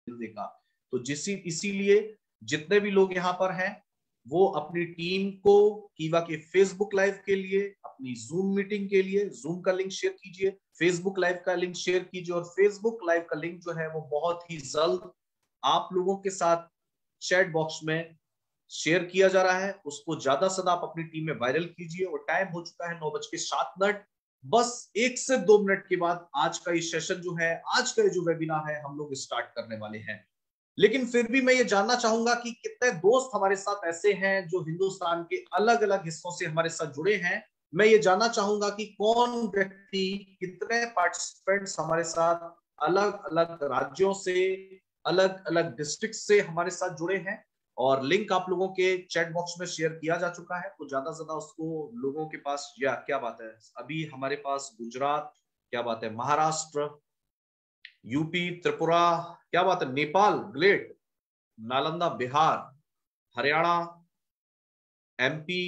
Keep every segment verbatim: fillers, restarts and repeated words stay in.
देगा। तो जिसी इसीलिए जितने भी लोग यहाँ पर हैं वो अपनी टीम को कीवा के फेसबुक लाइव के लिए, अपनी जूम मीटिंग के लिए जूम का लिंक शेयर कीजिए, फेसबुक लाइव का लिंक शेयर कीजिए, और फेसबुक लाइव का लिंक जो है वो बहुत ही जल्द आप लोगों के साथ चैट बॉक्स में शेयर किया जा रहा है। उसको ज्यादा से ज्यादा आप अपनी टीम में वायरल कीजिए। और टाइम हो चुका है नौ बज के सात मिनट। बस एक से दो मिनट के बाद आज का ये सेशन जो है, आज का जो वेबिनार है, हम लोग स्टार्ट करने वाले हैं। लेकिन फिर भी मैं ये जानना चाहूंगा कि कितने दोस्त हमारे साथ ऐसे हैं जो हिंदुस्तान के अलग अलग हिस्सों से हमारे साथ जुड़े हैं। मैं ये जानना चाहूंगा कि कौन व्यक्ति, कितने पार्टिसिपेंट्स हमारे साथ अलग अलग राज्यों से, अलग अलग डिस्ट्रिक्ट से हमारे साथ जुड़े हैं। और लिंक आप लोगों के चैट बॉक्स में शेयर किया जा चुका है, तो ज्यादा से ज्यादा उसको लोगों के पास, या क्या बात है, अभी हमारे पास गुजरात, क्या बात है, महाराष्ट्र, यूपी, त्रिपुरा, क्या बात है, Nepal, great, Nalanda, Bihar, Haryana, MP,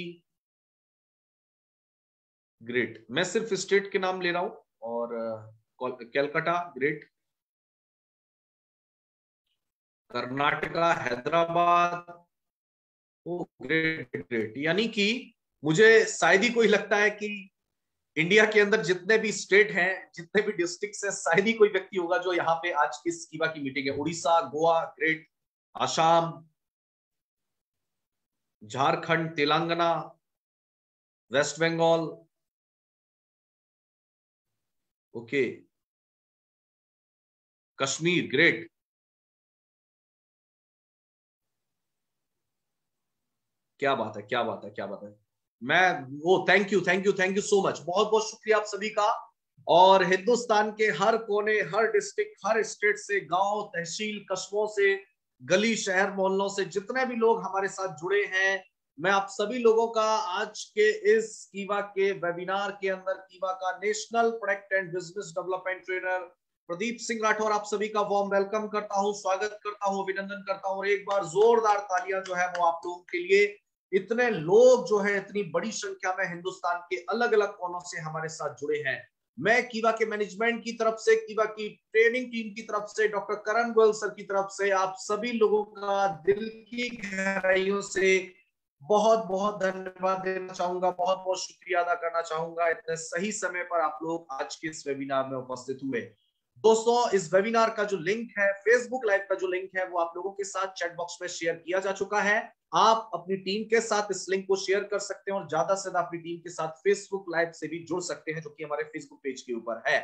great. मैं सिर्फ स्टेट के नाम ले रहा हूं। और Calcutta, great, Karnataka, Hyderabad, oh great great. यानी कि मुझे शायद ही कोई लगता है कि इंडिया के अंदर जितने भी स्टेट हैं, जितने भी डिस्ट्रिक्ट हैं, शायद ही कोई व्यक्ति होगा जो यहाँ पे आज की स्कीवा की मीटिंग है। Orissa, Goa, great, Assam, Jharkhand, Telangana, West Bengal, okay, Kashmir, great. क्या बात है, क्या बात है, क्या बात है। मैं वो thank you thank you thank you so much, बहुत बहुत शुक्रिया आप सभी का। और हिंदुस्तान के हर कोने, हर डिस्ट्रिक्ट, हर स्टेट से, गांव, तहसील, कस्बों से, गली, शहर, मोहल्लों से जितने भी लोग हमारे साथ जुड़े हैं, मैं आप सभी लोगों का आज के इस कीवा के वेबिनार के अंदर कीवा का national product and business development trainer Pradeep Singh Rathore आप सभी का वार्म वेलकम करता हूं, स्वागत करता हूं, अभिनंदन करता हूं। और एक बार जोरदार तालियां जो है वो आप लोगों के लिए। इतने लोग जो है, इतनी बड़ी संख्या में हिंदुस्तान के अलग अलग कोनों से हमारे साथ जुड़े हैं। मैं कीवा के मैनेजमेंट की तरफ से, कीवा की ट्रेनिंग टीम की तरफ से, डॉक्टर करण गोयल सर की तरफ से आप सभी लोगों का दिल की गहराइयों से बहुत बहुत धन्यवाद देना चाहूंगा, बहुत बहुत शुक्रिया अदा करना चाहूंगा। इतने सही समय पर आप लोग आज के इस वेबिनार में उपस्थित हुए। दोस्तों, इस वेबिनार का जो लिंक है, फेसबुक लाइव का जो लिंक है, वो आप लोगों के साथ चैट बॉक्स में शेयर किया जा चुका है। आप अपनी टीम के साथ इस लिंक को शेयर कर सकते हैं और ज्यादा से ज्यादा अपनी टीम के साथ फेसबुक लाइव से भी जुड़ सकते हैं, जो कि हमारे फेसबुक पेज के ऊपर है।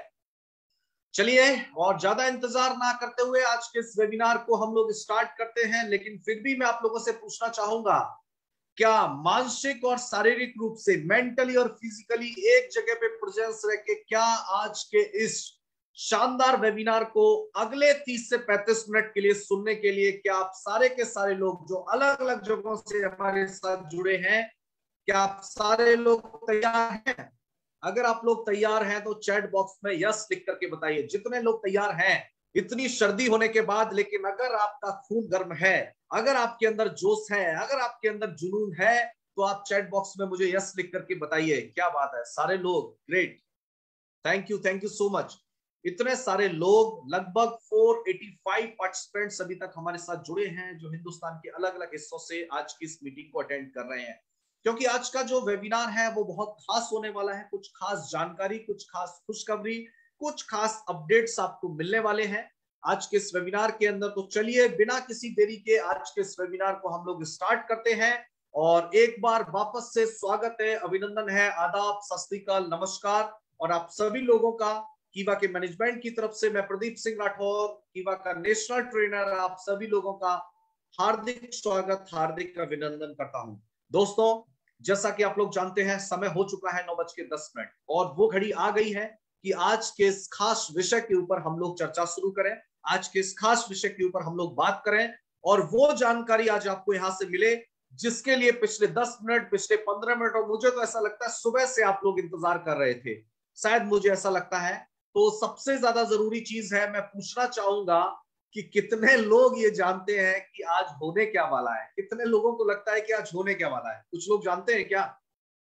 चलिए, और ज्यादा इंतजार ना करते हुए आज के इस वेबिनार को हम लोग स्टार्ट करते हैं। लेकिन फिर भी मैं आप लोगों से पूछना चाहूंगा, क्या मानसिक और शारीरिक रूप से, मेंटली और फिजिकली एक जगह पे प्रेजेंस रह के, क्या आज के इस शानदार वेबिनार को अगले तीस से पैंतीस मिनट के लिए सुनने के लिए, क्या आप सारे के सारे लोग जो अलग अलग जगहों से हमारे साथ जुड़े हैं, क्या आप सारे लोग तैयार हैं? अगर आप लोग तैयार हैं तो चैट बॉक्स में यस लिख करके बताइए। जितने लोग तैयार हैं, इतनी सर्दी होने के बाद, लेकिन अगर आपका खून गर्म है, अगर आपके अंदर जोश है, अगर आपके अंदर जुनून है, तो आप चैट बॉक्स में मुझे यस लिख करके बताइए। क्या बात है, सारे लोग, great, thank you thank you so much. इतने सारे लोग, लगभग चार सौ पचासी पार्टिसिपेंट्स अभी तक हमारे साथ जुड़े हैं, जो हिंदुस्तान के अलग अलग हिस्सों से आज की इस मीटिंग को अटेंड कर रहे हैं। क्योंकि आज का जो वेबिनार है वो बहुत खास होने वाला है। कुछ खास जानकारी, कुछ खास खुशखबरी, कुछ खास अपडेट्स आपको मिलने वाले हैं आज के इस वेबिनार के अंदर। तो चलिए, बिना किसी देरी के आज के इस वेबिनार को हम लोग स्टार्ट करते हैं। और एक बार वापस से स्वागत है, अभिनंदन है, आदाब, सत श्री अकाल, नमस्कार। और आप सभी लोगों का कीवा के मैनेजमेंट की तरफ से, मैं प्रदीप सिंह राठौर, कीवा का नेशनल ट्रेनर, आप सभी लोगों का हार्दिक स्वागत, हार्दिक अभिनंदन करता हूं। दोस्तों, जैसा कि आप लोग जानते हैं, समय हो चुका है नौ बज के दस मिनट, और वो घड़ी आ गई है कि आज के इस खास विषय के ऊपर हम लोग चर्चा शुरू करें। आज के इस खास विषय के ऊपर हम लोग बात करें, और वो जानकारी आज आपको यहां से मिले जिसके लिए पिछले दस मिनट, पिछले पंद्रह मिनट, और मुझे तो ऐसा लगता है सुबह से आप लोग इंतजार कर रहे थे, शायद मुझे ऐसा लगता है। तो सबसे ज्यादा जरूरी चीज है, मैं पूछना चाहूंगा कि कितने लोग ये जानते हैं कि आज होने क्या वाला है? कितने लोगों को लगता है कि आज होने क्या वाला है? कुछ लोग जानते हैं क्या?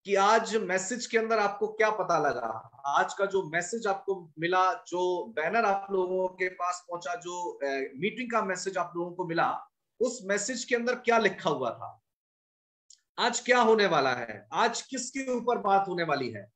कि आज मैसेज के अंदर आपको क्या पता लगा, आज का जो मैसेज आपको मिला, जो बैनर आप लोगों के पास पहुंचा, जो मीटिंग का मैसेज आप लोगों को मिला, उस मैसेज के अंदर क्या लिखा हुआ था, आज क्या होने वाला है, आज किसके ऊपर बात होने वाली है।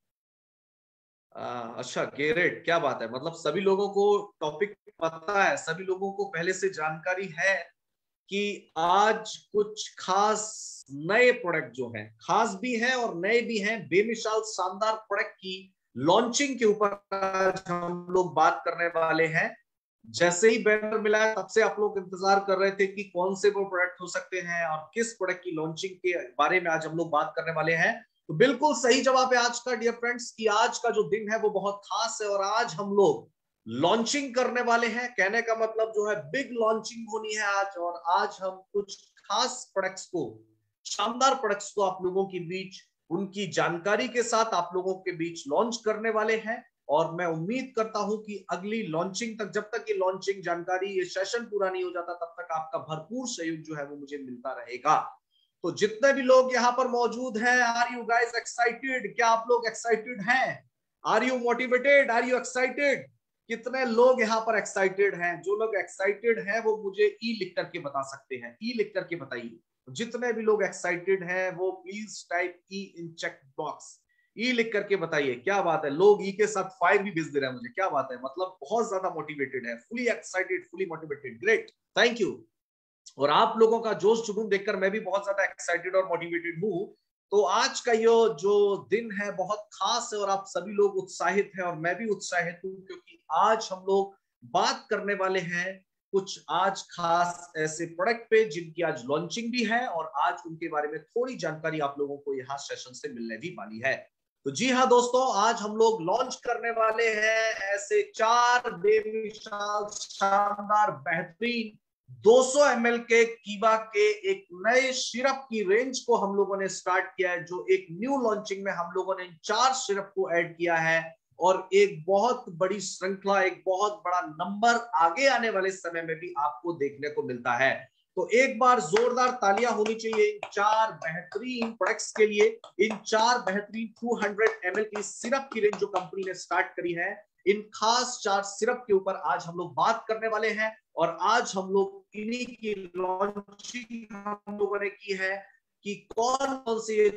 आ, अच्छा ग्रेट, क्या बात है, मतलब सभी लोगों को टॉपिक पता है, सभी लोगों को पहले से जानकारी है कि आज कुछ खास नए प्रोडक्ट जो हैं, खास भी हैं और नए भी हैं, बेमिसाल शानदार प्रोडक्ट की लॉन्चिंग के ऊपर आज हम लोग बात करने वाले हैं। जैसे ही बैनर मिला है तब से आप लोग इंतजार कर रहे थे कि कौन से वो प्रोडक्ट हो सकते हैं और किस प्रोडक्ट की लॉन्चिंग के बारे में आज हम लोग बात करने वाले हैं। तो बिल्कुल सही जवाब है आज का डियर फ्रेंड्स, कि आज का जो दिन है वो बहुत खास है और आज हम लोग लॉन्चिंग करने वाले हैं। कहने का मतलब जो है बिग लॉन्चिंग होनी है आज, और आज हम कुछ खास प्रोडक्ट्स को, शानदार प्रोडक्ट्स को आप लोगों के बीच उनकी जानकारी के साथ आप लोगों के बीच लॉन्च करने वाले हैं। और मैं उम्मीद करता हूं कि अगली लॉन्चिंग तक, जब तक ये लॉन्चिंग जानकारी, ये सेशन पूरा नहीं हो जाता, तब तक आपका भरपूर सहयोग जो है वो मुझे मिलता रहेगा। तो जितने भी लोग यहाँ पर मौजूद हैं, आर यू गाइस एक्साइटेड? क्या आप लोग एक्साइटेड हैं? Are you motivated? Are you excited? कितने लोग यहाँ पर एक्साइटेड हैं? जो लोग एक्साइटेड हैं वो मुझे ई लिख करके बता सकते हैं, ई लिख करके बताइए। जितने भी लोग एक्साइटेड हैं वो please type E in check box, E लिख करके बताइए। क्या बात है, लोग ई के साथ फाइव भी भेज दे रहे हैं मुझे, क्या बात है, मतलब बहुत ज्यादा मोटिवेटेड है, fully excited, fully motivated, great, thank you. और आप लोगों का जोश जुनून देखकर मैं भी बहुत ज्यादा एक्साइटेड और मोटिवेटेड हूँ। तो आज का ये जो दिन है बहुत खास है और आप सभी लोग उत्साहित हैं और मैं भी उत्साहित हूँ, क्योंकि आज हम लोग बात करने वाले हैं कुछ आज खास ऐसे प्रोडक्ट पे जिनकी आज लॉन्चिंग भी है और आज उनके बारे में थोड़ी जानकारी आप लोगों को यहाँ सेशन से मिलने भी वाली है। तो जी हाँ दोस्तों, आज हम लोग लॉन्च करने वाले हैं ऐसे चार बेमिसाल शानदार बेहतरीन दो सौ एम एल के कीवा के एक नए सिरप की रेंज को हम लोगों ने स्टार्ट किया है, जो एक न्यू लॉन्चिंग में हम लोगों ने इन चार सिरप को ऐड किया है और एक बहुत बड़ी श्रृंखला, एक बहुत बड़ा नंबर आगे आने वाले समय में भी आपको देखने को मिलता है। तो एक बार जोरदार तालियां होनी चाहिए इन चार बेहतरीन प्रोडक्ट्स के लिए, इन चार बेहतरीन दो सौ एम एल की सिरप की रेंज जो कंपनी ने स्टार्ट करी है। इन खास चार सिरप के ऊपर आज हम लोग बात करने वाले हैं और आज हम लोग इन्हीं की लॉन्चिंग हम लोगों ने की है कि कौन कौन से है,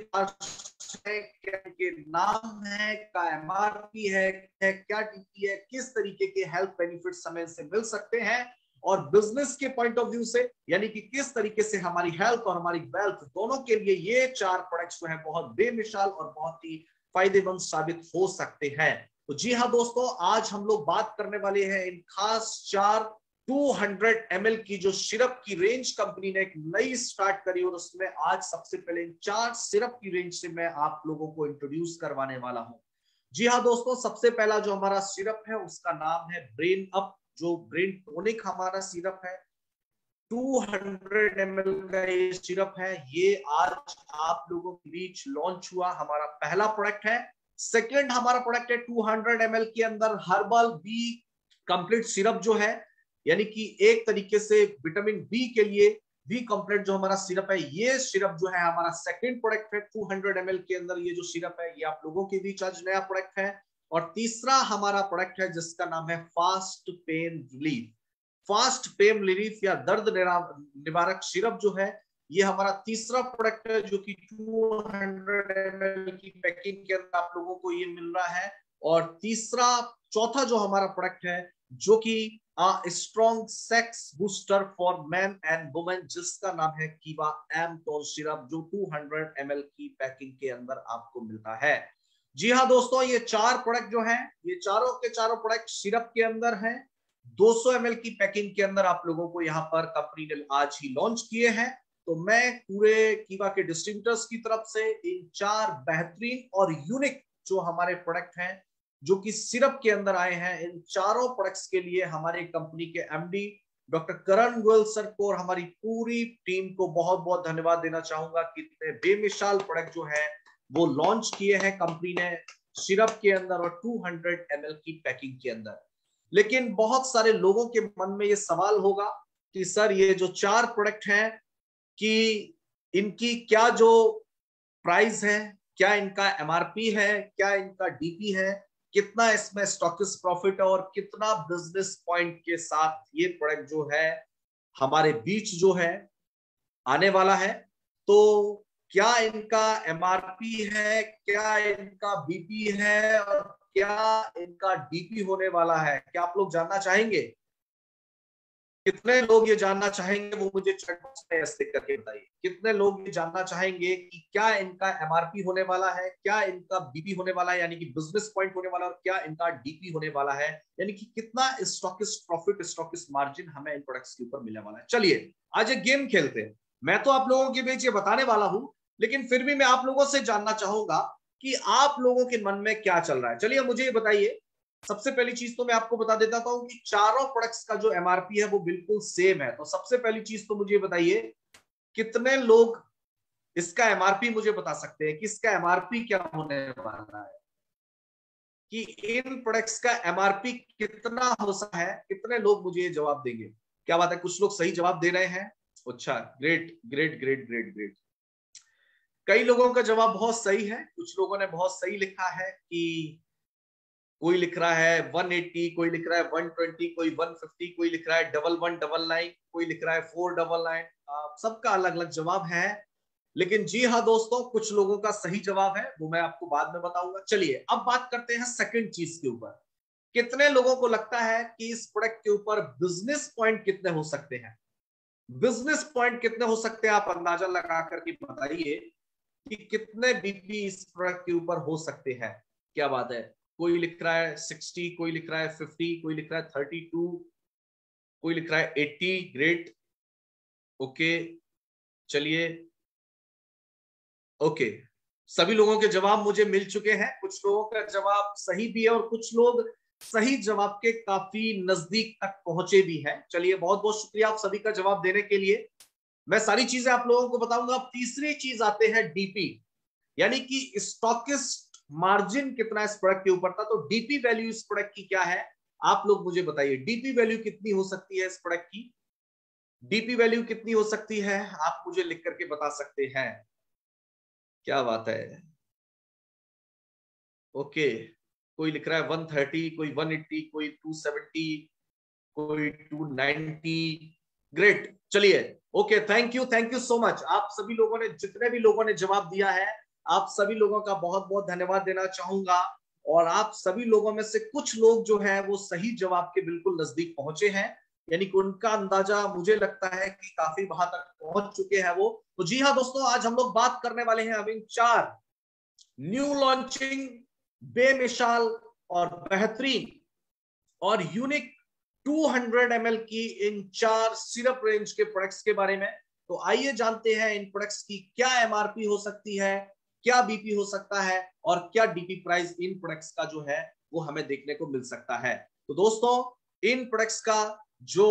क्या के नाम है, क्या एमआरपी है, क्या टीपी है, किस तरीके के हेल्थ बेनिफिट्स हमें से मिल सकते हैं और बिजनेस के पॉइंट ऑफ व्यू से, यानी कि किस तरीके से हमारी हेल्थ और हमारी वेल्थ दोनों के लिए ये चार प्रोडक्ट्स जो है बहुत बेमिसाल और बहुत ही फायदेमंद साबित हो सकते हैं। तो जी हाँ दोस्तों, आज हम लोग बात करने वाले हैं इन खास चार दो सौ एम एल की जो सिरप की रेंज कंपनी ने एक नई स्टार्ट करी, और उसमें आज सबसे पहले इन चार सिरप की रेंज से मैं आप लोगों को इंट्रोड्यूस करवाने वाला हूं। जी हाँ दोस्तों, सबसे पहला जो हमारा सिरप है उसका नाम है ब्रेन अप, जो ब्रेन टॉनिक हमारा सिरप है। दो सौ एम एल का ये सिरप है, ये आज आप लोगों के बीच लॉन्च हुआ, हमारा पहला प्रोडक्ट है। सेकेंड हमारा प्रोडक्ट है दो सौ एम एल के अंदर हर्बल बी कंप्लीट सिरप जो है, यानी कि एक तरीके से विटामिन बी के लिए बी कंप्लीट जो हमारा सिरप है, ये सिरप जो है हमारा सेकंड प्रोडक्ट है। दो सौ एम एल के अंदर ये जो सिरप है ये आप लोगों के बीच आज नया प्रोडक्ट है। और तीसरा हमारा प्रोडक्ट है जिसका नाम है Fast Pain Relief. Fast Pain Relief या दर्द निवारक सिरप जो है ये हमारा तीसरा प्रोडक्ट है, जो कि दो सौ एम एल की पैकिंग के अंदर आप लोगों को ये मिल रहा है। और तीसरा चौथा जो हमारा प्रोडक्ट है जो कि strong sex booster for man and women, जिसका नाम है कीवा एम टोन सिरप, जो दो सौ एम एल की पैकिंग के अंदर आपको मिलता है। जी हाँ दोस्तों, ये चार प्रोडक्ट जो हैं, ये चारों के चारों प्रोडक्ट सिरप के अंदर हैं, दो सौ एम एल की पैकिंग के अंदर आप लोगों को यहाँ पर कंपनी ने आज ही लॉन्च किए हैं। तो मैं पूरे कीवा के डिस्ट्रीब्यूटर्स की तरफ से इन चार बेहतरीन और यूनिक जो हमारे प्रोडक्ट हैं जो कि सिरप के अंदर आए हैं, इन चारों प्रोडक्ट्स के लिए हमारे कंपनी के MD doctor Karan Goyal sir को और हमारी पूरी टीम को बहुत बहुत धन्यवाद देना चाहूंगा कि इतने बेमिसाल प्रोडक्ट जो है वो लॉन्च किए हैं कंपनी ने सिरप के अंदर और दो सौ एम एल की पैकिंग के अंदर। लेकिन बहुत सारे लोगों के मन में ये सवाल होगा कि सर ये जो चार प्रोडक्ट हैं कि इनकी क्या जो प्राइस है, क्या इनका एमआरपी है, क्या इनका डीपी है, कितना इसमें स्टॉकिस्ट प्रॉफिट है और कितना बिजनेस पॉइंट के साथ ये प्रोडक्ट जो है हमारे बीच जो है आने वाला है। तो क्या इनका एमआरपी है, क्या इनका बीपी है और क्या इनका डीपी होने वाला है, क्या आप लोग जानना चाहेंगे? कितने लोग ये जानना चाहेंगे वो मुझे चैट बॉक्स में ऐसे करके बताइए। कितने लोग ये जानना चाहेंगे कि क्या इनका एमआरपी होने वाला है, क्या इनका बीपी होने वाला है यानी कि बिजनेस पॉइंट होने वाला है, और क्या इनका डीपी होने वाला है यानी कि कितना स्टॉकिस्ट प्रॉफिट, स्टॉकिस्ट मार्जिन हमें इन प्रोडक्ट्स के ऊपर मिलने वाला है। चलिए आज एक गेम खेलते हैं। मैं तो आप लोगों के बीच ये बताने वाला हूं, लेकिन फिर भी मैं आप लोगों से जानना चाहूंगा कि आप लोगों के मन में क्या चल रहा है। चलिए मुझे ये बताइए। सबसे पहली चीज तो मैं आपको बता देता हूं कि चारों प्रोडक्ट्स का जो एमआरपी है वो बिल्कुल सेम है। तो सबसे पहली चीज तो मुझे बताइए, कितने लोग इसका एमआरपी मुझे बता सकते हैं कि इसका एमआरपी क्या होने वाला है, कि इन प्रोडक्ट्स का एमआरपी कितना हो सकता है? कितने लोग मुझे ये जवाब देंगे? क्या बात है, कुछ लोग सही जवाब दे रहे हैं। अच्छा, great great great great great. कई लोगों का जवाब बहुत सही है। कुछ लोगों ने बहुत सही लिखा है कि कोई लिख रहा है एक सौ अस्सी, कोई लिख रहा है एक सौ बीस, कोई एक सौ पचास, कोई लिख रहा है डबल वन डबल नाइन, कोई लिख रहा है फोर डबल नाइन। सबका अलग अलग जवाब है। लेकिन जी हाँ दोस्तों, कुछ लोगों का सही जवाब है, वो मैं आपको बाद में बताऊंगा। चलिए अब बात करते हैं सेकंड चीज के ऊपर। कितने लोगों को लगता है कि इस प्रोडक्ट के ऊपर बिजनेस पॉइंट कितने हो सकते हैं? बिजनेस पॉइंट कितने हो सकते हैं, आप अंदाजा लगा करके बताइए कि कितने बीपी इस प्रोडक्ट के ऊपर हो सकते हैं। क्या बात है, कोई लिख रहा है साठ, कोई लिख रहा है पचास, कोई लिख रहा है बत्तीस, कोई लिख रहा है अस्सी। ग्रेट, ओके, चलिए, ओके। सभी लोगों के जवाब मुझे मिल चुके हैं। कुछ लोगों का जवाब सही भी है और कुछ लोग सही जवाब के काफी नजदीक तक पहुंचे भी हैं। चलिए बहुत बहुत शुक्रिया आप सभी का जवाब देने के लिए। मैं सारी चीजें आप लोगों को बताऊंगा। अब तीसरी चीज आते हैं डीपी, यानी कि स्टॉकिस्ट मार्जिन कितना इस प्रोडक्ट के ऊपर था। तो डीपी वैल्यू इस प्रोडक्ट की क्या है, आप लोग मुझे बताइए। डीपी वैल्यू कितनी हो सकती है इस प्रोडक्ट की? डीपी वैल्यू कितनी हो सकती है, आप मुझे लिख करके बता सकते हैं। क्या बात है, ओके। कोई लिख रहा है एक सौ तीस, कोई एक सौ अस्सी, कोई दो सौ सत्तर, कोई दो सौ नब्बे। ग्रेट, चलिए, okay, thank you, thank you so much. आप सभी लोगों ने, जितने भी लोगों ने जवाब दिया है, आप सभी लोगों का बहुत बहुत धन्यवाद देना चाहूंगा। और आप सभी लोगों में से कुछ लोग जो है वो सही जवाब के बिल्कुल नजदीक पहुंचे हैं, यानी कि उनका अंदाजा मुझे लगता है कि काफी वहां तक पहुंच चुके हैं वो। तो जी हाँ दोस्तों, आज हम लोग बात करने वाले हैं अब इन चार न्यू लॉन्चिंग, बेमिसाल और बेहतरीन और यूनिक दो सौ एम एल की इन चार सिरप रेंज के प्रोडक्ट्स के बारे में। तो आइए जानते हैं इन प्रोडक्ट्स की क्या एमआरपी हो सकती है, क्या बीपी हो सकता है और क्या डीपी प्राइस इन प्रोडक्ट्स का जो है वो हमें देखने को मिल सकता है। तो दोस्तों, इन प्रोडक्ट्स का जो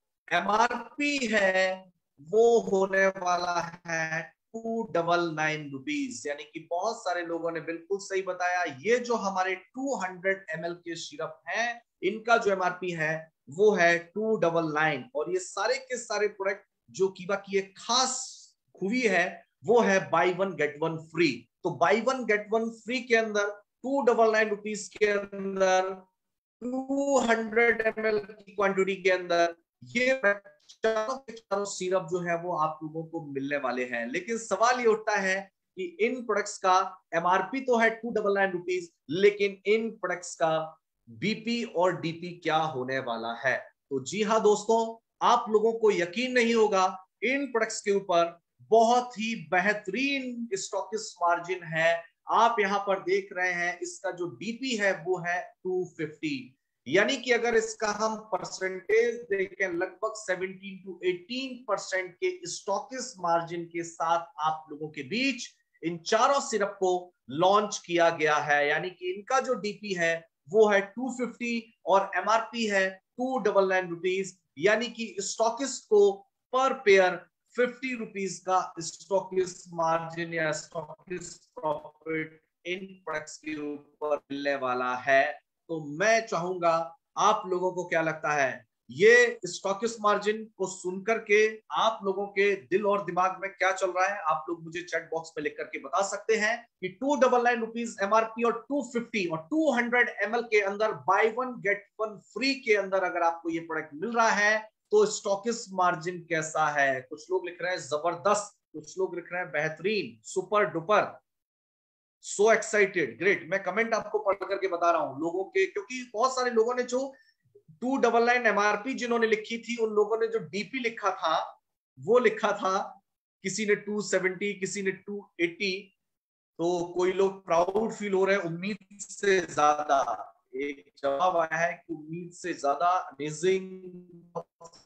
एमआरपी है वो होने वाला है टू डबल नाइन रुपीज, यानी कि बहुत सारे लोगों ने बिल्कुल सही बताया। ये जो हमारे दो सौ एम एल के सिरप हैं, इनका जो एमआरपी है वो है टू डबल नाइन। और ये सारे के सारे प्रोडक्ट जो कीवा की एक खास खूबी है वो है buy one get one free. तो buy one get one free के अंदर टू डबल नाइन रुपीज के अंदर दो सौ एम एल की क्वांटिटी के अंदर ये चारों के चारों सिरप जो है वो आप लोगों को मिलने वाले हैं। लेकिन सवाल ये उठता है कि इन प्रोडक्ट्स का एमआरपी तो है टू डबल नाइन रुपीज, लेकिन इन प्रोडक्ट्स का बीपी और डीपी क्या होने वाला है। तो जी हाँ दोस्तों, आप लोगों को यकीन नहीं होगा, इन प्रोडक्ट्स के ऊपर बहुत ही बेहतरीन स्टॉकिस्ट मार्जिन है। आप यहां पर देख रहे हैं इसका जो डीपी है वो है दो सौ पचास, यानी कि अगर इसका हम परसेंटेज देखें लगभग सत्रह टू अठारह परसेंट के स्टॉकिस्ट मार्जिन के साथ आप लोगों के बीच इन चारों सिरप को लॉन्च किया गया है। यानी कि इनका जो डीपी है वो है दो सौ पचास और एमआरपी है टू डबल नाइन रुपीज, यानी कि स्टॉकिस्ट को पर पेयर फिफ्टी रुपीज का स्टॉकिस्ट मार्जिन या स्टॉकिस्ट प्रॉफिट इन प्रोडक्ट्स के ऊपर मिलने वाला है। तो मैं चाहूंगा, आप लोगों को क्या लगता है, ये स्टॉकिस्ट मार्जिन को सुनकर के आप लोगों के दिल और दिमाग में क्या चल रहा है, आप लोग मुझे चैट बॉक्स में लिख करके बता सकते हैं कि two double nine rupees MRP और टू फिफ्टी और टू हंड्रेड एमएल के अंदर buy one get one free के अंदर अगर आपको ये प्रोडक्ट मिल रहा है तो स्टॉकिस्ट मार्जिन कैसा है। कुछ लोग लिख रहे हैं जबरदस्त, कुछ लोग लिख रहे हैं बेहतरीन, super duper, so excited, great. मैं कमेंट आपको पढ़ करके बता रहा हूं लोगों के, क्योंकि बहुत सारे लोगों ने जो टू डबल नाइन एमआरपी जिन्होंने लिखी थी उन लोगों ने जो डीपी लिखा था वो लिखा था किसी ने टू सेवेंटी, किसी ने टू एटी। तो कोई लोग प्राउड फील हो रहे हैं उम्मीद से ज्यादा। एक जवाब आया है कि उम्मीद से ज्यादा, अमेजिंग,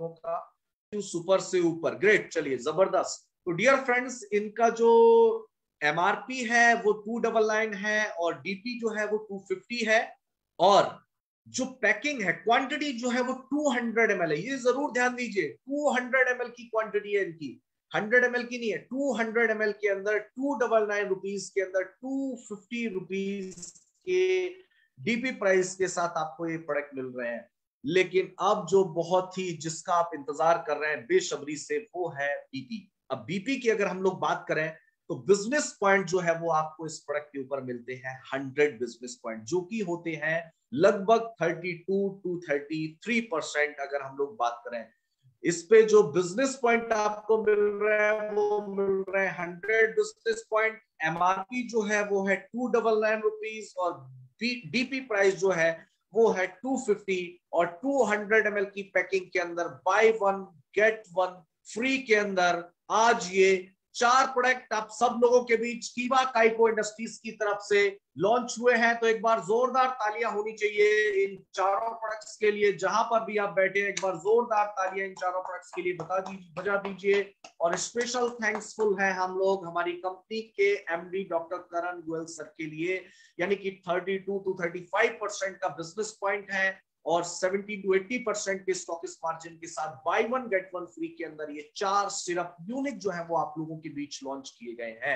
सुपर से ऊपर, ग्रेट, चलिए जबरदस्त। तो डियर फ्रेंड्स, इनका जो एमआरपी है वो टू डबल नाइन है और डीपी जो है वो टू फिफ्टी है और जो पैकिंग है, क्वांटिटी जो है वो टू हंड्रेड एम एल है। ये जरूर ध्यान दीजिए, टू हंड्रेड एम एल की क्वांटिटी है इनकी, हंड्रेड एम एल की नहीं है। टू हंड्रेड एम एल के अंदर टू डबल नाइन रुपीज के अंदर टू फिफ्टी रुपीज के डीपी प्राइस के साथ आपको ये प्रोडक्ट मिल रहे हैं। लेकिन अब जो बहुत ही जिसका आप इंतजार कर रहे हैं बेसब्री से वो है बीपी। अब बीपी की अगर हम लोग बात करें तो बिजनेस पॉइंट जो है वो आपको इस प्रोडक्ट के ऊपर मिलते हैं हंड्रेड बिजनेस पॉइंट, जो कि होते हैं लगभग thirty two to thirty three percent. अगर हम लोग बात करें इस पे जो बिजनेस पॉइंट आपको मिल रहा है वो मिल रहे हैं हंड्रेड बिजनेस पॉइंट। एमआरपी जो है वो है टू डबल नाइन रुपीज और डीपी प्राइस जो है वो है टू फिफ्टी और टू हंड्रेड एम एल की पैकिंग के अंदर buy one get one free के अंदर आज ये चार प्रोडक्ट आप सब लोगों के बीच कीवा काइको इंडस्ट्रीज की तरफ से लॉन्च हुए हैं। तो एक बार जोरदार तालियां होनी चाहिए इन चारों प्रोडक्ट्स के लिए। जहां पर भी आप बैठे हैं एक बार जोरदार तालियां इन चारों प्रोडक्ट्स के लिए बता दीजिए, बजा दीजिए। और स्पेशल थैंक्सफुल है हम लोग हमारी कंपनी के MD doctor Karan Goyal sir के लिए, यानी कि thirty two to thirty five percent का बिजनेस पॉइंट है और सेवेंटी टू एटी परसेंट के स्टॉकिस्ट मार्जिन के साथ buy one get one free के अंदर ये चार सिरप यूनिक जो है वो आप लोगों के बीच लॉन्च किए गए हैं।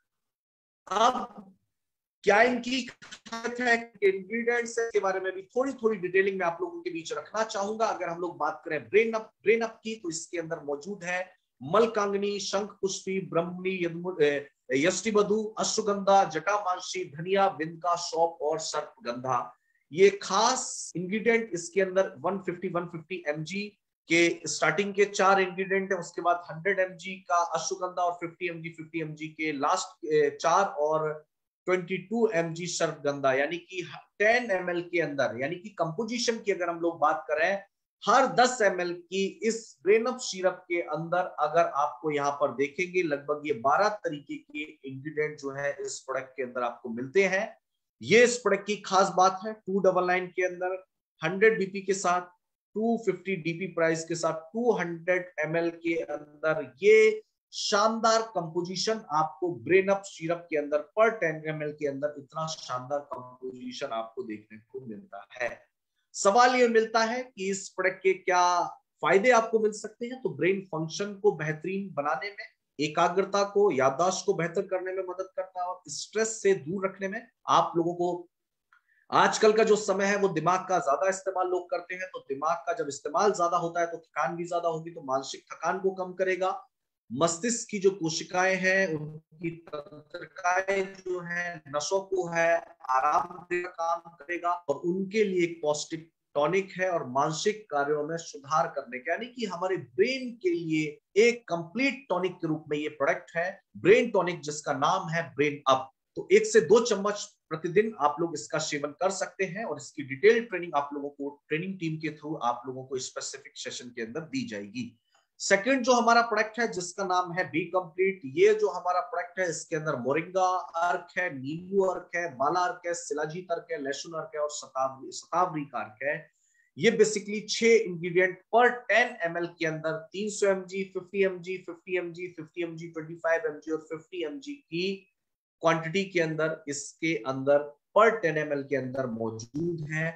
अब क्या इनकी इंग्रेडिएंट्स के बारे में भी थोड़ी थोड़ी डिटेलिंग में आप लोगों के बीच रखना चाहूंगा। अगर हम लोग बात करें ब्रेन अप ब्रेन अप की तो इसके अंदर मौजूद है मलकांगनी, शंख पुष्पी, ब्रह्मणी, यष्टिमधु, अश्वगंधा, जटामांसी, धनिया, बिंदका, सौंफ और सर्पगंधा। ये खास इंग्रेडिएंट इसके अंदर one fifty one fifty MG के स्टार्टिंग के चार इंग्रेडिएंट है, उसके बाद हंड्रेड एमजी का अश्वगंधा और फिफ्टी एमजी फिफ्टी एमजी के लास्ट चार और ट्वेंटी टू एमजी सर्पगंधा, यानी कि टेन एमएल के अंदर, यानी कि कंपोजिशन की अगर हम लोग बात करें हर दस एमएल की इस ब्रेन अप सिरप के अंदर अगर आपको यहाँ पर देखेंगे लगभग ये बारह तरीके के इंग्रेडिएंट जो है इस प्रोडक्ट के अंदर आपको मिलते हैं। ये इस प्रोडक्ट की खास बात है। टू डबल नाइन के अंदर हंड्रेड बीपी के साथ, टू फिफ्टी डीपी प्राइस के साथ, टू हंड्रेड एमएल के अंदर ये शानदार कंपोजिशन आपको ब्रेन अप सिरप के अंदर पर टेन एमएल के अंदर इतना शानदार कंपोजिशन आपको देखने को मिलता है। सवाल ये मिलता है कि इस प्रोडक्ट के क्या फायदे आपको मिल सकते हैं। तो ब्रेन फंक्शन को बेहतरीन बनाने में, एकाग्रता को, याददाश्त को बेहतर करने में मदद करता है और स्ट्रेस से दूर रखने में। आप लोगों को आजकल का जो समय है वो दिमाग का ज्यादा इस्तेमाल लोग करते हैं, तो दिमाग का जब इस्तेमाल ज्यादा होता है तो थकान भी ज्यादा होगी, तो मानसिक थकान को कम करेगा। मस्तिष्क की जो कोशिकाएं हैं उनकी तंत्रिकाएं जो है, नसों को है आराम देने का काम करेगा और उनके लिए एक पौष्टिक टॉनिक है और मानसिक कार्यों में सुधार करने का, यानी कि हमारे ब्रेन के लिए एक कंप्लीट टॉनिक के रूप में ये प्रोडक्ट है ब्रेन टॉनिक, जिसका नाम है ब्रेन अप। तो एक से दो चम्मच प्रतिदिन आप लोग इसका सेवन कर सकते हैं और इसकी डिटेल ट्रेनिंग आप लोगों को ट्रेनिंग टीम के थ्रू आप लोगों को स्पेसिफिक सेशन के अंदर दी जाएगी। सेकंड जो हमारा प्रोडक्ट है जिसका नाम है बी कंप्लीट, ये जो हमारा प्रोडक्ट है इसके अंदर मोरिंगा अर्क है, नींबू अर्क है, बाला अर्क है, शिलाजीत अर्क है, लहसुन अर्क है और शतावरी शतावरी का अर्क है। ये बेसिकली छह इंग्रेडिएंट पर टेन एमएल के अंदर तीन सौ MG, fifty MG, fifty MG, fifty MG, twenty five MG और फिफ्टी एमजी की क्वांटिटी के अंदर इसके अंदर पर टेन एमएल के अंदर मौजूद है।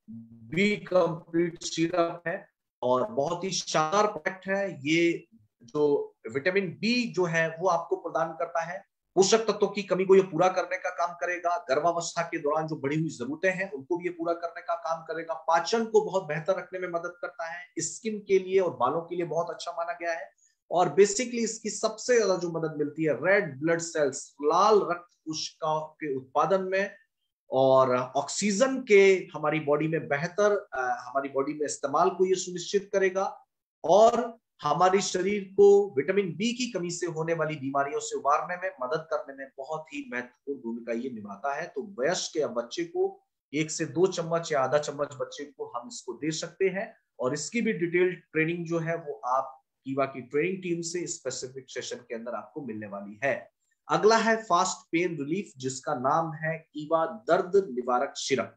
बी कंप्लीट सिरप है और बहुत ही शानदार प्रोडक्ट है। ये जो विटामिन बी जो है वो आपको प्रदान करता है, पोषक तत्वों की कमी को ये पूरा करने का काम करेगा। गर्भावस्था के दौरान जो बढ़ी हुई जरूरतें हैं उनको भी ये पूरा करने का काम करेगा। पाचन को बहुत बेहतर रखने में मदद करता है। स्किन के लिए और बालों के लिए बहुत अच्छा माना गया है। और बेसिकली इसकी सबसे ज्यादा जो मदद मिलती है रेड ब्लड सेल्स, लाल रक्त कोशिकाओं के उत्पादन में, और ऑक्सीजन के हमारी बॉडी में बेहतर हमारी बॉडी में इस्तेमाल को ये सुनिश्चित करेगा। और हमारे शरीर को विटामिन बी की कमी से होने वाली बीमारियों से उबारने में मदद करने में बहुत ही महत्वपूर्ण भूमिका ये निभाता है। तो वयस्क या बच्चे को एक से दो चम्मच या आधा चम्मच बच्चे को हम इसको दे सकते हैं। और इसकी भी डिटेल ट्रेनिंग जो है वो आप कीवा की ट्रेनिंग टीम से स्पेसिफिक सेशन के अंदर आपको मिलने वाली है। अगला है फास्ट पेन रिलीफ, जिसका नाम है कीवा दर्द निवारक सिरप।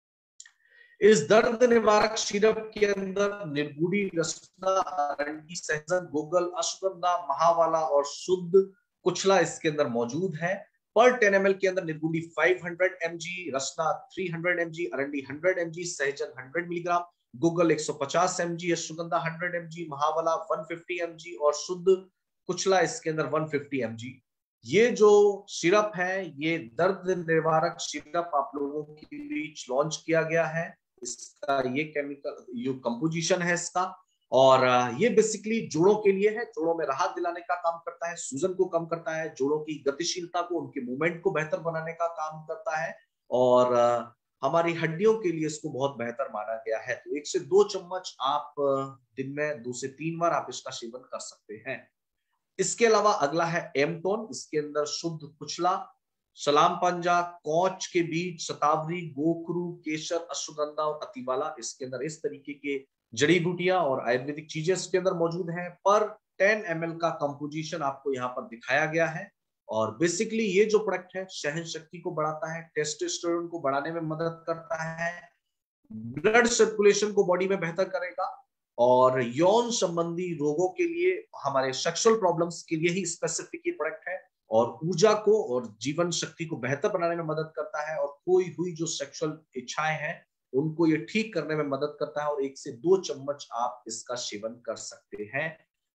इस दर्द निवारक सिरप के अंदर निर्गुड़ी, रसना, अरंडी, सहजन, गुग्गल, अश्वगंधा, महावाला और शुद्ध कुचला इसके अंदर मौजूद है। पर टेन एम एल के अंदर निर्गुड़ी पाँच सौ एम जी, रसना तीन सौ एम जी, अरंडी सौ एम जी, सहजन सौ मिलीग्राम, गुग्गल एक सौ पचास एम जी, अश्वगंधा सौ एम जी, महावाला एक सौ पचास एम जी और शुद्ध कुचला इसके अंदर एक सौ पचास एम जी। ये जो सिरप है ये दर्द निवारक सिरप आप लोगों के बीच लॉन्च किया गया है। इसका ये केमिकल ये कंपोजिशन है इसका, और ये बेसिकली जोड़ों के लिए है। जोड़ों में राहत दिलाने का काम करता है, सूजन को कम करता है, जोड़ों की गतिशीलता को, उनके मूवमेंट को बेहतर बनाने का काम करता है, और हमारी हड्डियों के लिए इसको बहुत बेहतर माना गया है। तो एक से दो चम्मच आप दिन में दो से तीन बार आप इसका सेवन कर सकते हैं। इसके अलावा अगला है एमटोन। इसके अंदर शुद्ध कुचला, सलाम पंजा, कौच के बीज, शतावरी, गोखरू, केसर, अश्वगंधा और अतिवाला, इसके अंदर इस तरीके के जड़ी बूटियां और आयुर्वेदिक चीजें इसके अंदर मौजूद हैं। पर टेन एम एल का कंपोजिशन आपको यहाँ पर दिखाया गया है। और बेसिकली ये जो प्रोडक्ट है सहन शक्ति को बढ़ाता है, टेस्टोस्टेरोन को बढ़ाने में मदद करता है, ब्लड सर्कुलेशन को बॉडी में बेहतर करेगा, और यौन संबंधी रोगों के लिए, हमारे सेक्सुअल प्रॉब्लम्स के लिए ही स्पेसिफिक ये प्रोडक्ट है। और ऊर्जा को और जीवन शक्ति को बेहतर बनाने में मदद करता है, और खोई हुई जो सेक्सुअल इच्छाएं हैं उनको ये ठीक करने में मदद करता है। और एक से दो चम्मच आप इसका सेवन कर सकते हैं।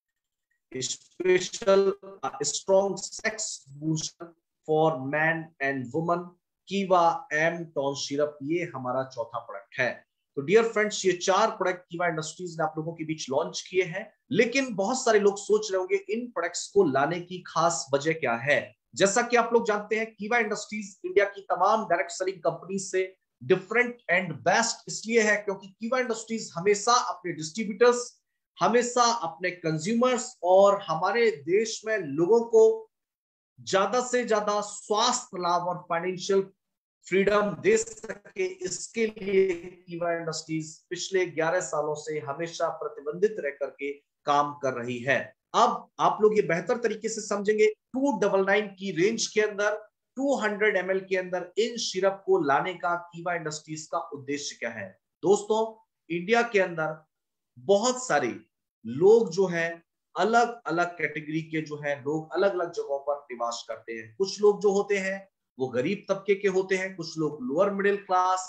Special strong sex booster for man and woman, Keeva एम टॉन सिरप, ये हमारा चौथा प्रोडक्ट है। तो डियर फ्रेंड्स, ये चार प्रोडक्ट कीवा इंडस्ट्रीज ने आप लोगों के बीच लॉन्च किए हैं। लेकिन बहुत सारे लोग सोच रहे होंगे इन प्रोडक्ट्स को लाने की खास वजह क्या है। जैसा कि आप लोग जानते हैं कीवा इंडस्ट्रीज इंडिया की तमाम डायरेक्ट सेलिंग कंपनी से डिफरेंट एंड बेस्ट इसलिए है क्योंकि कीवा इंडस्ट्रीज हमेशा अपने डिस्ट्रीब्यूटर्स, हमेशा अपने कंज्यूमर्स और हमारे देश में लोगों को ज्यादा से ज्यादा स्वास्थ्य लाभ और फाइनेंशियल फ्रीडम दे सके, इसके लिए कीवा इंडस्ट्रीज पिछले ग्यारह सालों से हमेशा प्रतिबंधित रह करके काम कर रही है। अब आप लोग ये बेहतर तरीके से समझेंगे। टू डबल नाइन की रेंज के अंदर दो सौ एम एल के अंदर इन सिरप को लाने का कीवा इंडस्ट्रीज का उद्देश्य क्या है। दोस्तों, इंडिया के अंदर बहुत सारे लोग जो हैं, अलग अलग कैटेगरी के जो हैं लोग अलग अलग जगहों पर निवास करते हैं। कुछ लोग जो होते हैं वो गरीब तबके के होते हैं, कुछ लोग lower middle class,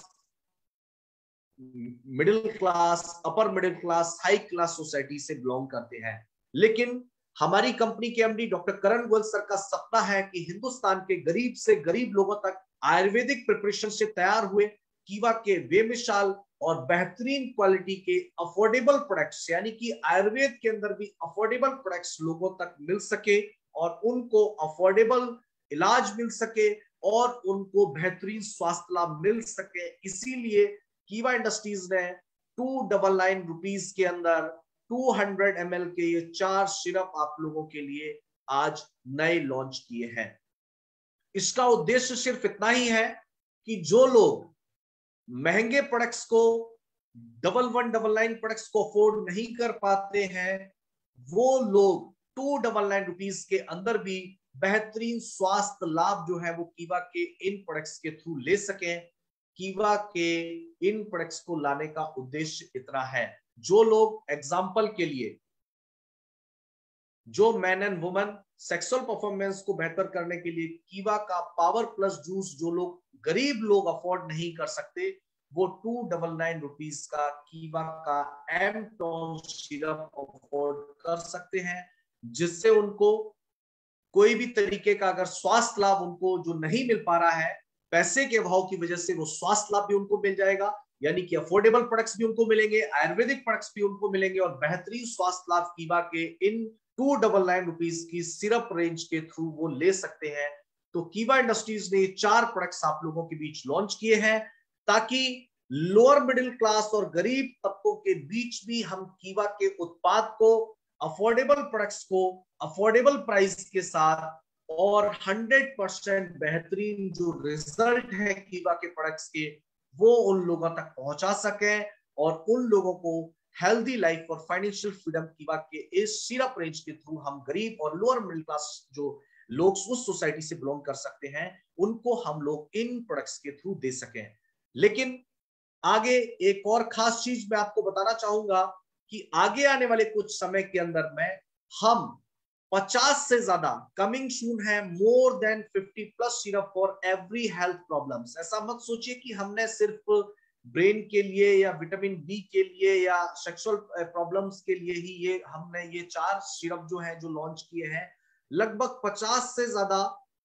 middle class, upper middle class, high class society से बिलोंग करते हैं। लेकिन हमारी कंपनी के MD doctor Karan Goyal sir का सपना है कि हिंदुस्तान के गरीब से गरीब लोगों तक आयुर्वेदिक प्रिपरेशन से तैयार हुए कीवा के बेमिसाल और बेहतरीन क्वालिटी के अफोर्डेबल प्रोडक्ट्स, यानी कि आयुर्वेद के अंदर भी अफोर्डेबल प्रोडक्ट्स लोगों तक मिल सके और उनको अफोर्डेबल इलाज मिल सके और उनको बेहतरीन स्वास्थ्य लाभ मिल सके। इसीलिए कीवा इंडस्ट्रीज ने टू डबल नाइन रुपीज के अंदर दो सौ एम एल के ये चार सिरप आप लोगों के लिए आज नए लॉन्च किए हैं। इसका उद्देश्य सिर्फ इतना ही है कि जो लोग महंगे प्रोडक्ट्स को, double one double nine products को अफोर्ड नहीं कर पाते हैं, वो लोग टू डबल नाइन रुपीज के अंदर भी बेहतरीन स्वास्थ्य लाभ जो है वो कीवा के इन प्रोडक्ट्स के थ्रू ले सकें। कीवा के इन प्रोडक्ट्स को लाने का उद्देश्य इतना है। जो लोग एग्जाम्पल के लिए, जो man and woman sexual performance को बेहतर करने के लिए कीवा का पावर प्लस जूस, जो लोग गरीब लोग अफोर्ड नहीं कर सकते, वो टू डबल नाइन रुपीज का कीवा का एम टॉन सिरप अफोर्ड कर सकते हैं, जिससे उनको कोई भी तरीके का अगर स्वास्थ्य लाभ उनको जो नहीं मिल पा रहा है, पैसे के अभाव की वजह से, वो स्वास्थ्य लाभ भी उनको मिल जाएगा, यानी कि अफोर्डेबल प्रोडक्ट्स भी उनको मिलेंगे, आयुर्वेदिक प्रोडक्ट्स भी उनको मिलेंगे और बेहतरीन स्वास्थ्य लाभ कीवा के इन टू डबल नाइन रुपीज की सिरप रेंज के थ्रू वो ले सकते हैं। तो कीवा इंडस्ट्रीज ने चार प्रोडक्ट्स आप लोगों के बीच लॉन्च किए हैं ताकि लोअर मिडिल क्लास और गरीब तबकों के बीच भी हम कीवा के उत्पाद को, अफोर्डेबल प्रोडक्ट्स को अफोर्डेबल प्राइस के साथ और हंड्रेड परसेंट बेहतरीन जो रिजल्ट है कीवा के प्रोडक्ट्स के, वो उन लोगों तक पहुंचा सके और उन लोगों को हेल्दी लाइफ और फाइनेंशियल फ्रीडम कीवा के इस सिरप रेंज के थ्रू हम गरीब और लोअर मिडिल क्लास जो लोग उस सोसाइटी से बिलोंग कर सकते हैं, उनको हम लोग इन प्रोडक्ट्स के थ्रू दे सकें। लेकिन आगे एक और खास चीज मैं आपको बताना चाहूंगा कि आगे आने वाले कुछ समय के अंदर में हम पचास से ज्यादा, कमिंग सून है more than fifty plus syrup for every health problems. ऐसा मत सोचिए कि हमने सिर्फ ब्रेन के लिए या विटामिन बी के लिए या सेक्सुअल प्रॉब्लम्स के लिए ही ये हमने ये चार सिरप जो है जो लॉन्च किए हैं। लगभग पचास से ज्यादा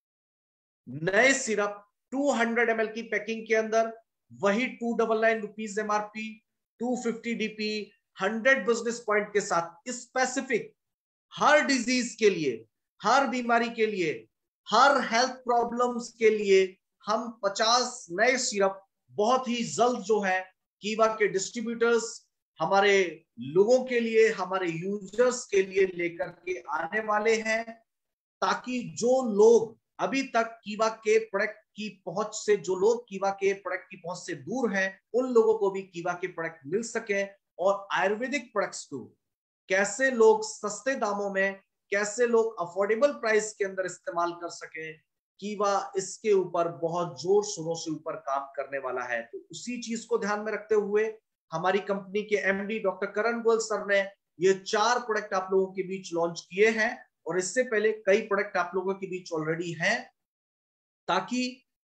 नए syrup two hundred M L की पैकिंग के अंदर, वही two double nine rupees MRP, two fifty DP, hundred business point के साथ स्पेसिफिक हर डिजीज के लिए, हर बीमारी के लिए, हर हेल्थ प्रॉब्लम्स के लिए हम पचास नए सिरप बहुत ही जल्द जो है कीवा के डिस्ट्रीब्यूटर्स हमारे लोगों के लिए, हमारे यूजर्स के लिए लेकर के आने वाले हैं, ताकि जो लोग अभी तक कीवा के प्रोडक्ट की पहुंच से, जो लोग कीवा के प्रोडक्ट की पहुंच से दूर हैं, उन लोगों को भी कीवा के प्रोडक्ट मिल सके और आयुर्वेदिक प्रोडक्ट्स को कैसे लोग सस्ते दामों में, कैसे लोग अफोर्डेबल प्राइस के अंदर इस्तेमाल कर सके, कीवा इसके ऊपर बहुत जोर शोरों से ऊपर काम करने वाला है। तो उसी चीज को ध्यान में रखते हुए हमारी कंपनी के MD doctor Karan Goyal sir ने ये चार प्रोडक्ट आप लोगों के बीच लॉन्च किए हैं और इससे पहले कई प्रोडक्ट आप लोगों के बीच ऑलरेडी हैं, ताकि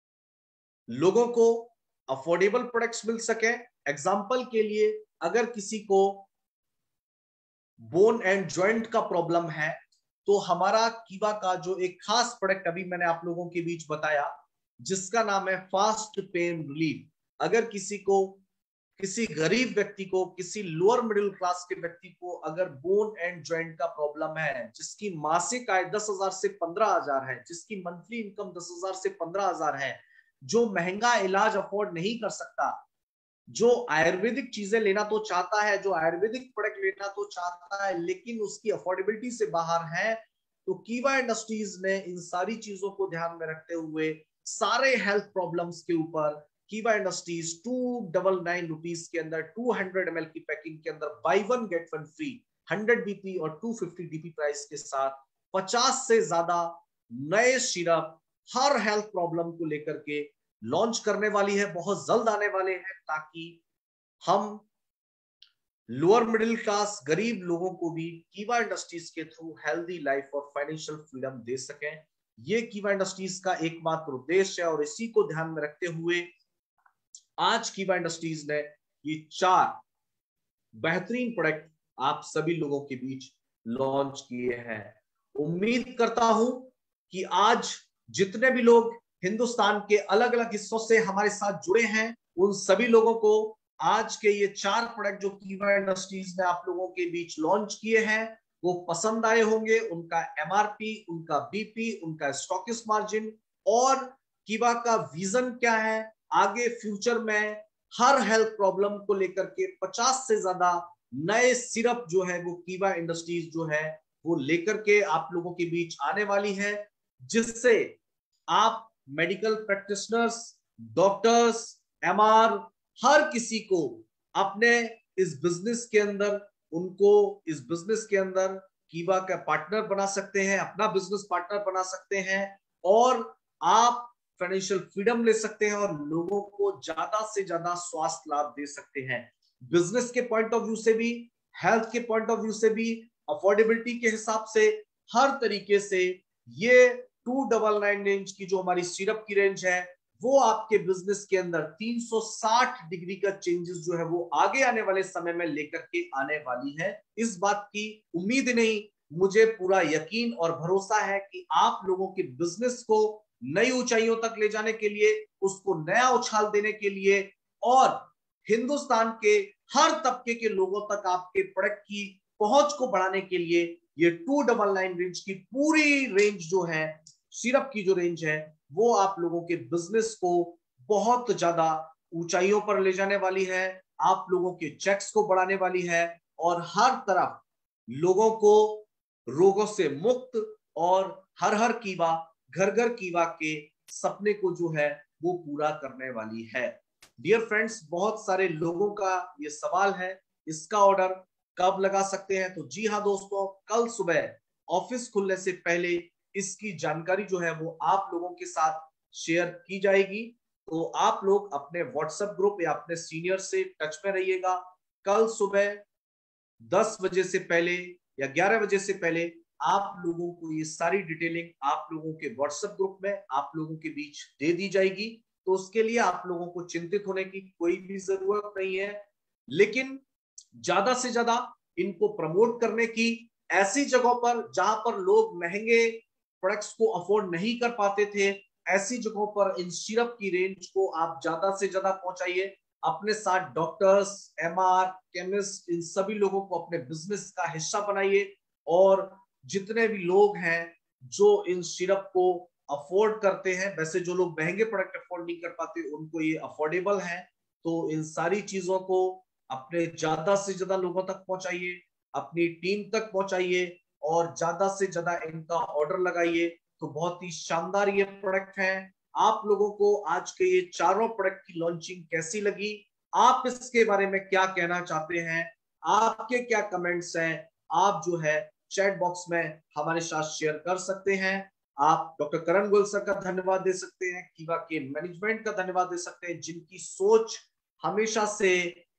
लोगों को अफोर्डेबल प्रोडक्ट्स मिल सके। एग्जाम्पल के लिए, अगर किसी को बोन एंड जॉइंट का प्रॉब्लम है तो हमारा कीवा का जो एक खास प्रोडक्ट अभी मैंने आप लोगों के बीच बताया, जिसका नाम है फास्ट पेन रिलीफ, अगर किसी को, किसी गरीब व्यक्ति को, किसी लोअर मिडिल क्लास के व्यक्ति को अगर बोन एंड जॉइंट का प्रॉब्लम है, जिसकी मासिक आय दस हजार से पंद्रह हजार है, जिसकी मंथली इनकम दस हजार से पंद्रह हजार है, जो महंगा इलाज अफोर्ड नहीं कर सकता, जो आयुर्वेदिक चीजें लेना तो चाहता है, जो आयुर्वेदिक प्रोडक्ट लेना तो चाहता है, लेकिन उसकी अफोर्डेबिलिटी से बाहर है, तो कीवा इंडस्ट्रीज ने इन सारी चीजों को ध्यान में रखते हुए सारे हेल्थ प्रॉब्लम्स के ऊपर Keeva industries two double nine rupees के अंदर टू हंड्रेड एम एल की पैकिंग के अंदर buy one get one free, hundred BP और टू फिफ्टी डीपी प्राइस के साथ पचास से ज्यादा नए सिरप हर हेल्थ प्रॉब्लम को लेकर के लॉन्च करने वाली है, बहुत जल्द आने वाले हैं, ताकि हम लोअर मिडिल क्लास गरीब लोगों को भी कीवा इंडस्ट्रीज के थ्रू हेल्दी लाइफ और फाइनेंशियल फ्रीडम दे सकें। ये कीवा इंडस्ट्रीज का एकमात्र उद्देश्य है और इसी को ध्यान में रखते हुए आज कीवा इंडस्ट्रीज ने ये चार बेहतरीन प्रोडक्ट आप सभी लोगों के बीच लॉन्च किए हैं। उम्मीद करता हूं कि आज जितने भी लोग हिंदुस्तान के अलग अलग हिस्सों से हमारे साथ जुड़े हैं, उन सभी लोगों को आज के ये चार प्रोडक्ट जो कीवा इंडस्ट्रीज ने आप लोगों के बीच लॉन्च किए हैं वो पसंद आए होंगे। उनका एमआरपी, उनका बीपी, उनका स्टॉकिस्ट मार्जिन और कीवा का विजन क्या है, आगे फ्यूचर में हर हेल्थ प्रॉब्लम को लेकर के पचास से ज्यादा नए सिरप जो है वो कीवा इंडस्ट्रीज जो है वो लेकर के आप लोगों के बीच आने वाली है, जिससे आप मेडिकल प्रैक्टिशनर्स, डॉक्टर्स, एमआर, हर किसी को अपने इस बिजनेस के अंदर, उनको इस बिजनेस के अंदर कीवा का पार्टनर बना सकते हैं, अपना बिजनेस पार्टनर बना सकते हैं और आप फाइनेंशियल फ्रीडम ले सकते हैं और लोगों को ज्यादा से ज्यादा स्वास्थ्य लाभ दे सकते हैं। बिजनेस के पॉइंट ऑफ व्यू से भी, हेल्थ के पॉइंट ऑफ व्यू से भी, अफोर्डेबिलिटी के हिसाब से, हर तरीके से ये टू डबल नाइन रेंज की जो हमारी सिरप की रेंज है वो आपके बिजनेस के अंदर तीन सौ साठ डिग्री का चेंजेस जो है वो आगे आने वाले समय में लेकर के आने वाली है। इस बात की उम्मीद नहीं मुझे पूरा यकीन और भरोसा है कि आप लोगों के बिजनेस को नई ऊंचाइयों तक ले जाने के लिए, उसको नया उछाल देने के लिए और हिंदुस्तान के हर तबके के लोगों तक आपके प्रोडक्ट की पहुंच को बढ़ाने के लिए ये टू डबल नाइन रेंज की पूरी रेंज जो है, सिरप की जो रेंज है, वो आप लोगों के बिजनेस को बहुत ज्यादा ऊंचाइयों पर ले जाने वाली है, आप लोगों के चेक्स को बढ़ाने वाली है और हर तरफ लोगों को रोगों से मुक्त और हर हर कीवा, घर घर कीवा के सपने को जो है वो पूरा करने वाली है। डियर फ्रेंड्स, बहुत सारे लोगों का ये सवाल है, इसका ऑर्डर कब लगा सकते हैं? तो जी हाँ दोस्तों, कल सुबह ऑफिस खुलने से पहले इसकी जानकारी जो है वो आप लोगों के साथ शेयर की जाएगी। तो आप लोग अपने व्हाट्सएप ग्रुप या अपने सीनियर से टच में रहिएगा। कल सुबह दस बजे से पहले या ग्यारह बजे से पहले आप लोगों को ये सारी डिटेलिंग आप लोगों के व्हाट्सएप ग्रुप में आप लोगों के बीच दे दी जाएगी। तो उसके लिए आप लोगों को चिंतित होने की कोई भी जरूरत नहीं है, लेकिन ज्यादा से ज्यादा इनको प्रमोट करने की, ऐसी जगहों पर जहां पर लोग महंगे प्रोडक्ट्स को अफोर्ड नहीं कर पाते थे, ऐसी जगहों पर इन सिरप की रेंज को आप ज्यादा से ज्यादा पहुंचाइए। अपने साथ डॉक्टर्स, एमआर, केमिस्ट, इन सभी लोगों को अपने बिजनेस का हिस्सा बनाइए और जितने भी लोग हैं जो इन सिरप को अफोर्ड करते हैं, वैसे जो लोग महंगे प्रोडक्ट अफोर्ड नहीं कर पाते उनको ये अफोर्डेबल है, तो इन सारी चीजों को अपने ज्यादा से ज्यादा लोगों तक पहुंचाइए, अपनी टीम तक पहुंचाइए और ज्यादा से ज्यादा इनका ऑर्डर लगाइए। तो बहुत ही शानदार ये प्रोडक्ट है। आप लोगों को आज के ये चारों प्रोडक्ट की लॉन्चिंग कैसी लगी? आप इसके बारे में क्या कहना चाहते हैं? आपके क्या कमेंट्स हैं? आप जो है चैट बॉक्स में हमारे साथ शेयर कर सकते हैं। आप डॉक्टर करण गोयल सर का धन्यवाद दे सकते हैं, कीवा के मैनेजमेंट का धन्यवाद दे सकते हैं, जिनकी सोच हमेशा से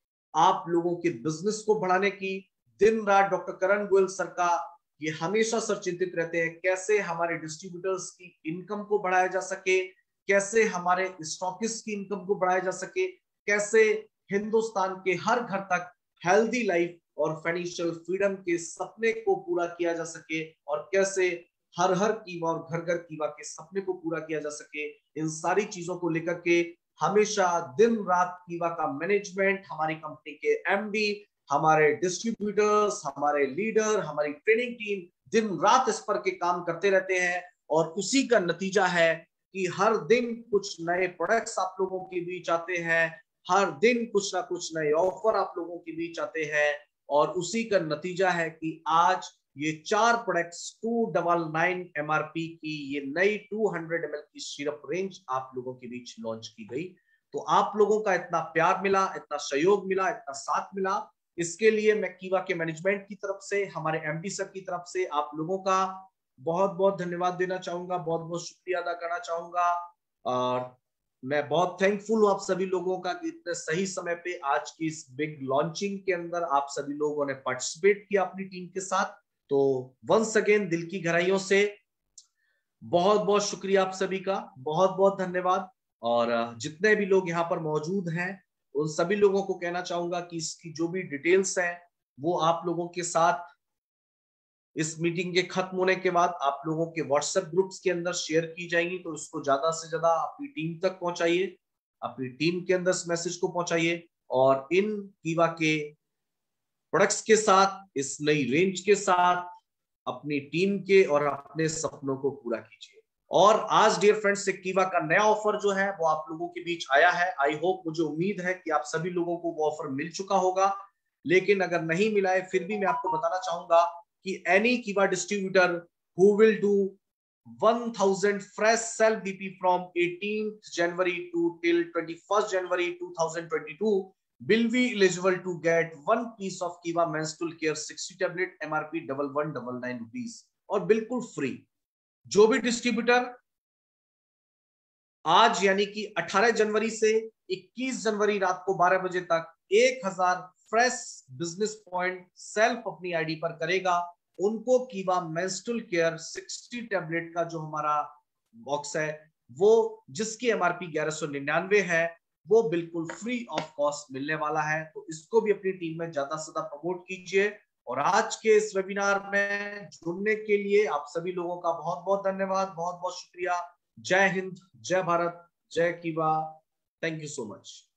आप लोगों के बिजनेस को बढ़ाने की, दिन रात डॉक्टर करण गोयल सर का ये हमेशा सर चिंतित रहते हैं कैसे हमारे डिस्ट्रीब्यूटर्स की इनकम को बढ़ाया जा सके, कैसे हमारे स्टॉकिस्ट की इनकम को बढ़ाया जा सके, कैसे हिंदुस्तान के हर घर तक हेल्दी लाइफ और फाइनेंशियल फ्रीडम के सपने को पूरा किया जा सके और कैसे हर हर कीवा और घर घर कीवा के सपने को पूरा किया जा सके। इन सारी चीजों को लेकर के हमेशा दिन रात कीवा का मैनेजमेंट, हमारी कंपनी के एमडी, हमारे डिस्ट्रीब्यूटर्स, हमारे लीडर, हमारी ट्रेनिंग टीम दिन रात इस पर के काम करते रहते हैं और उसी का नतीजा है कि हर दिन कुछ नए प्रोडक्ट्स आप लोगों के बीच आते हैं, हर दिन कुछ ना कुछ नए ऑफर आप लोगों के बीच आते हैं और उसी का नतीजा है कि आज ये चार products two double nine MRP की ये नई टू हंड्रेड एम एल की सिरप रेंज आप लोगों के बीच लॉन्च की गई। तो आप लोगों का इतना प्यार मिला, इतना सहयोग मिला, इतना साथ मिला, इसके लिए मैं कीवा के मैनेजमेंट की तरफ से, हमारे एमडी सर की तरफ से आप लोगों का बहुत बहुत धन्यवाद देना चाहूंगा, बहुत बहुत शुक्रिया अदा करना चाहूंगा। और मैं बहुत थैंकफुल हूं आप सभी लोगों का कि इतने सही समय पे आज की इस बिग लॉन्चिंग के अंदर आप सभी लोगों ने पार्टिसिपेट किया अपनी टीम के साथ। तो वंस अगेन दिल की गहराइयों से बहुत बहुत शुक्रिया आप सभी का, बहुत बहुत धन्यवाद। और जितने भी लोग यहाँ पर मौजूद हैं उन सभी लोगों को कहना चाहूंगा कि इसकी जो भी डिटेल्स हैं वो आप लोगों के साथ इस मीटिंग के खत्म होने के बाद आप लोगों के व्हाट्सएप ग्रुप्स के अंदर शेयर की जाएंगी। तो इसको ज्यादा से ज्यादा अपनी टीम तक पहुंचाइए, अपनी टीम के अंदर इस मैसेज को पहुंचाइए और इन कीवा के प्रोडक्ट्स के साथ, इस नई रेंज के साथ अपनी टीम के और अपने सपनों को पूरा कीजिए। और आज डियर फ्रेंड्स से कीवा का नया ऑफर जो है वो आप लोगों के बीच आया है। आई होप, मुझे उम्मीद है कि आप सभी लोगों को वो ऑफर मिल चुका होगा, लेकिन अगर नहीं मिला है फिर भी मैं आपको बताना चाहूंगा कि any Keeva distributor who will do one thousand fresh self B P from eighteenth January to till twenty-first January twenty twenty-two will be eligible to get one piece of Kiva menstrual care sixty tablet M R P one one nine nine rupees और बिल्कुल free. जो भी distributor आज यानी कि अठारह जनवरी से इक्कीस जनवरी रात को बारह बजे तक एक हजार फ्रेश बिजनेस पॉइंट सेल्फ अपनी आईडी पर करेगा, उनको कीवा मेंस्ट्रुअल केयर साठ टैबलेट का जो हमारा बॉक्स है वो जिसकी एमआरपी ग्यारह सौ निन्यानवे है वो बिल्कुल फ्री ऑफ कॉस्ट मिलने वाला है। तो इसको भी अपनी टीम में ज्यादा से ज्यादा प्रमोट कीजिए और आज के इस वेबिनार में जुड़ने के लिए आप सभी लोगों का बहुत बहुत धन्यवाद, बहुत बहुत शुक्रिया। जय हिंद, जय भारत, जय Keeva. Thank you so much.